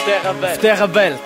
Auf dieser Welt.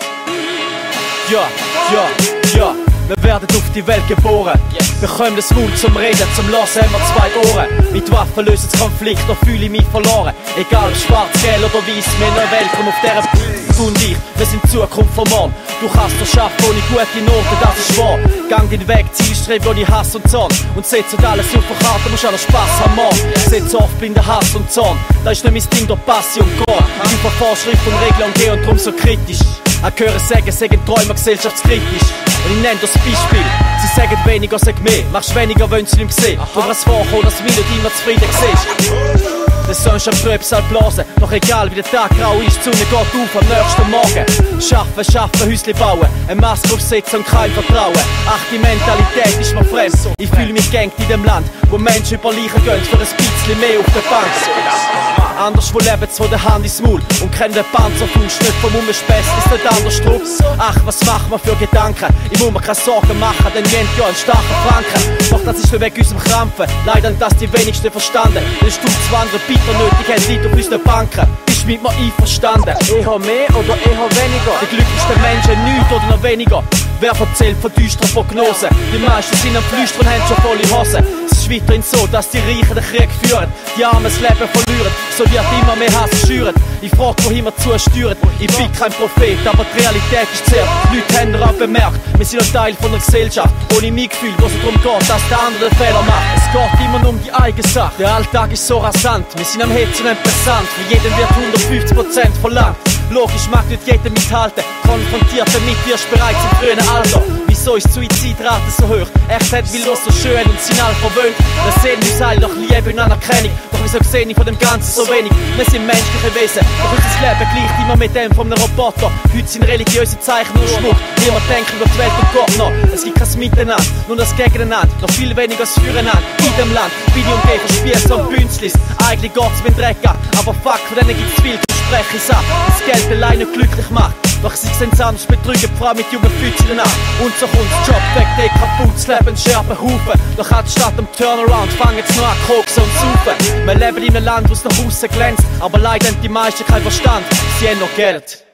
Ja. Wir werden auf die Welt geboren. Wir kommen das Mund zum Reden, zum Lassen haben wir 2 Ohren. Mit Waffen lösen das Konflikt, da fühle ich mich verloren. Egal ob schwarz, gelb oder weiß, wir haben eine Welt, komm auf dieser Du und ich, wir sind die Zukunft vom Morgen. Du kannst es schaffen ohne gute Noten, das ist wahr. Gang den Weg, Zielstreben ohne Hass und Zorn. Und setz nicht alles auf die Karte, musst auch noch Spass haben morgen. Setz oft blinden Hass und Zorn, das ist nicht mein Ding, da Passion geht. Ich über Vorschrift und Regeln und gehe und drum so kritisch. Ich höre sagen Träumer gesellschaftskritisch. Und ich nenne das Beispiel. Sie sagen weniger, sag mehr. Machst weniger, wenn sie nicht sehen. Du wirst vorkommen, dass du mich nicht immer zufrieden siehst. Der Sonne am Tröpsal blasen. Doch egal wie der Tag grau ist, die Sonne geht auf am nächsten Morgen. Schaffen, Häusle bauen. Eine Maske aufsetzen und kein Vertrauen. Ach, die Mentalität ist mir fremd. Ich fühle mich gängt in dem Land, wo Menschen über Leichen gehen für ein bisschen mehr auf der Bank. Anderswo leben von der Hand ins Maul und kennen den Panzerfuß nicht vom Umspest, ist nicht anders drauf. Ach, was macht man für Gedanken? Ich muss mir keine Sorgen machen, denn wir haben ja einen starken Franken. Doch das ist nur wegen unserem Krampfen, leider das die wenigsten verstanden. Denn du andere bitter nötig haben Leute auf unseren Banken. Bist mit mir einverstanden? Eher mehr oder eher weniger? Die glücklichsten Menschen nichts oder noch weniger. Wer erzählt von düsteren Prognosen? Die meisten sind am Flüstern und haben schon volle Hosen. Es ist weiterhin so, dass die Reichen den Krieg führen, die Armen das Leben verlieren, so wird immer mehr Hass schüren. Ich frage, wohin wir zusteuern. Ich bin kein Prophet, aber die Realität ist zerrt. Die Leute haben daran bemerkt, wir sind ein Teil von einer Gesellschaft ohne Mitgefühl, wo es darum geht, dass der andere den Fehler macht. Es geht immer nur um die eigene Sache. Der Alltag ist so rasant, wir sind am Hetzen und brisant. Für jeden wird 150% verlangt. Logisch mag nicht jeder mithalten, konfrontiert damit wirst bereits im frühen Alter. Wieso ist die Suizidrate so hoch? Echtheit will los so schön und sind alle verwöhnt. Wir sehen uns alle nach Liebe und Anerkennung. Doch wieso sehe ich von dem Ganzen so wenig? Wir sind menschliche Wesen, doch unser Leben gleicht immer mit dem von einem Roboter. Heute sind religiöse Zeichen nur Schmuck. Niemand denkt über die Welt und Gott noch. Es gibt kein Miteinander, nur das Gegeneinander. Noch viel weniger als Füreinander. In dem Land bin ich umgeben von Spießen und Bünzlis. Eigentlich geht's mit dem Dreck an, aber fuck, von denen gibt's viel. Spreche ich ab, das Geld alleine glücklich macht. Doch sie sehen es anders, betrügen Frauen mit jungen Füßchen an. Und so kommt das Job weg, der kaputt, das Leben scherben Haufen. Doch hat statt am Turnaround fangen jetzt noch an koksen und saufen. Wir leben in einem Land, wo es nach außen glänzt, aber leider haben die meisten keinen Verstand, sie haben noch Geld.